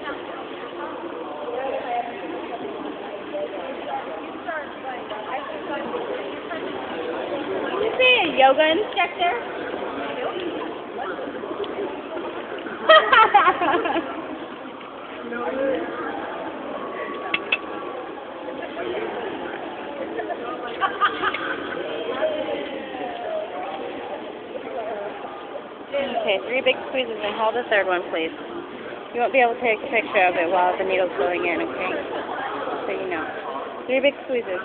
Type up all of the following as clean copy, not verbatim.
You see a yoga instructor? Okay, 3 big squeezes and hold the third one, please. You won't be able to take a picture of it while the needle's going in, okay? So you know. 3 big squeezes.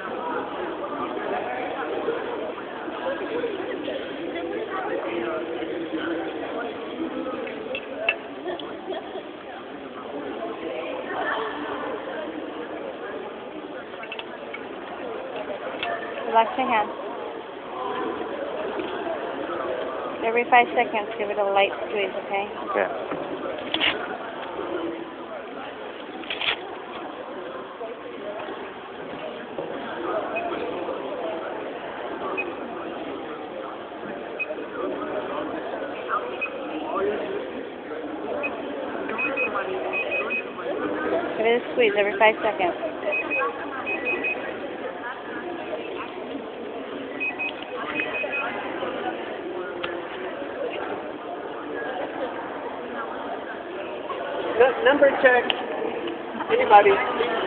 Relax your hand. Every 5 seconds, give it a light squeeze, okay? Okay. Give it a squeeze every 5 seconds. Number check. Anybody?